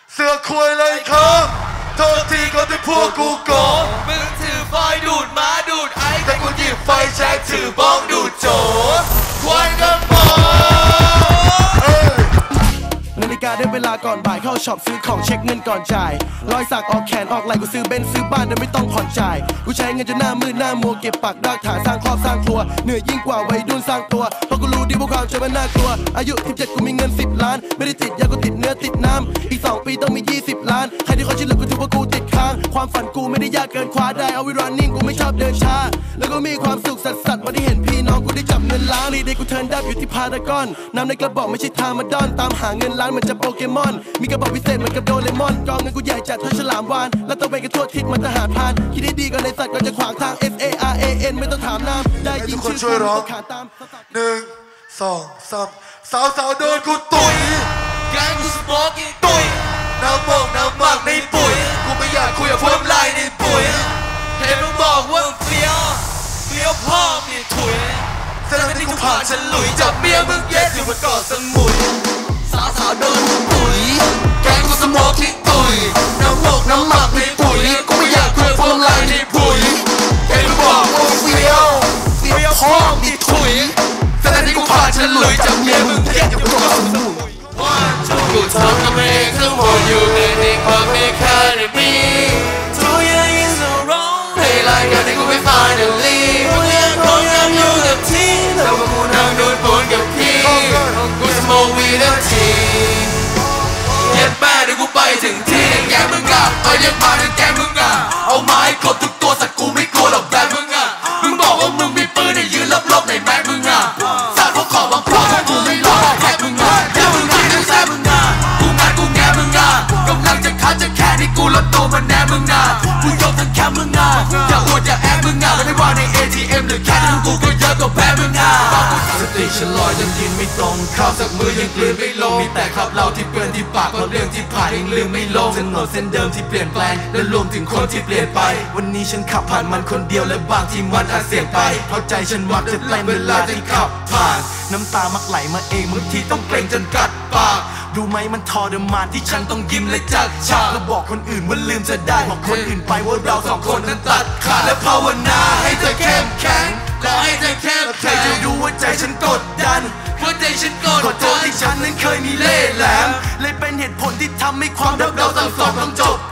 เสือควยเลยครับโทษทีก็ที่พวกกูโกงมึงถือไฟดูดม้าดูดไอแต่กูหยิบไฟแช็กถือบ้องดูดโจควายกันหมดนาฬิกาได้เวลาก่อนบ่ายเข้าช็อปซื้อของเช็คเงินก่อนจ่ายรอยสักออกแขนออกไหล่กูซื้อเบนซ์ซื้อบ้านโดยไม่ต้องผ่อนจ่ายกูใช้เงินจนหน้ามืดหน้ามัวเก็บปักรากฐานสร้างครอบสร้างครัวเหนื่อยยิ่งกว่าวัยรุ่นสร้างตัวเพราะกูรู้ดีว่าความจนมันน่ากลัวอายุ17กูมีเงิน10 ล้านไม่ได้ติดยากูติดเนื้อติดน้ำอีก2 ปีต้องมี20 ล้านใครที่เขาชื่อเหลือกูถือว่ากูติดค้างความฝันกูไม่ได้ยากเกินคว้าได้เอาไว้ running กูไม่ชอบเดินช้าแล้วก็มีความสุขสัสๆวันที่เห็นพี่น้องกูได้จับเงินล้านรีเดย์กูเทิร์นดับอยู่ที่พารากอนน้ำในกระบอกไม่ใช่ทามาดอนตามหาเงินล้านเหมือนจะโปเกมอนมีกระบอกพิเศษเหมือนกับโดเรมอนกองเงินกูใหญ่จัดเท่าฉลามวานแล้วตะเวนกันทั่วทิศมันจะหาพานคิดได้ดีก่อนในสัตว์ก่อนจะขวางทาง SARAN ไม่ต้องถามน้ำได้ยินชื่อกูต้องขาดตาม 1 2 3สาวโดนกูตุ๋ยแกงกูสปอร์กตุ๋ยน้ำหมากในปุ๋ยกูไม่อยากคุยกับพวกลายในปุ๋ยเห็นมึงบอกว่าเฟี้ยวพ่อมีถุยแสดงที่กูผ่านฉลุยจับเมียมึงเย็ดอยู่บนเกาะสมุยสาวโดนกูตุ๋ยแกงกูสมองที่ตุ๋ยน้ำหมากในปุ๋ยกูไม่อยากคุยกับพวกลายในปุ๋ยเห็นมึงบอกว่าเฟี้ยวพ่อมีถุยแสดงที่กูผ่านฉลุยจับเมียมึงเย็ดอยู่บนเกาะสมุยกูทำกับเองข้างบนอยู่ในความไม่คาดมีทุกอย่างยิ่งจะร้องให้รายการที่กูไม่ finally มึงยังคงยังอยู่กับที่แต่ว่ากูนั่งดูดฝุ่นกับพี่กูสโมกวีดับทีเย็ดแม่เดี๋ยวกูไปถึงที่แกมึงอ่ะเรียกมาถึงแกมึงอ่ะเอาไม้กดทุกตัวสัตว์กูไม่กลัวหรอกแบบมึงอ่ะมึงบอกว่ามึงมีปืนให้ยืนลบๆในแม็กมึงอ่ะสาดพวกขอบบางพวกกูไม่รอดแค่มึงอ่ะแค่มึงอ่ะแค่มึงอ่ะกูแง่มึงอ่ะกำลังจะขาดจะแค่ที่กูลดตัวมันแน่มึงอ่ะกูยกทั้งแค่มึงอ่ะอย่าอวดอย่าแอบมึงอ่ะไม่ว่าใน ATM หรือแค่ที่กูก็เยอะกว่าแพ้มึงอ่ะสติฉันลอยยังยืนไม่ตรงข้าวสักมือยังกลืนไม่ลงมีแต่ขับเราที่เปื้อนที่ปากเพราะเรื่องที่ผ่านยังลืมไม่ลงถนนเส้นเดิมที่เปลี่ยนแปลงและรวมถึงคนที่เปลี่ยนไปวันนี้ฉันขับผ่านมันคนเดียวและบางทีมันอาจเสี่ยงไปเพราะใจฉันวัดจะเต้นเวลาที่ขับผ่านน้ำตามักไหลมาเองบางทีต้องเกรงจนกัดปากรู้ไหมมันทรมานที่ฉันต้องยิ้มและจัดฉากแล้วบอกคนอื่นว่าลืมจะได้บอกคนอื่นไปว่าเราสองคนนั้นตัดขาดและภาวนาให้เธอเข้มแข็งขอให้เธอเข้มแข็งจะรู้ว่าใจฉันกดดันว่าใจฉันกดดันขอโทษที่ฉันนั้นเคยมีเล่ห์แหลมเลยเป็นเหตุผลที่ทำให้ความรักเราทั้งสองต้องจบ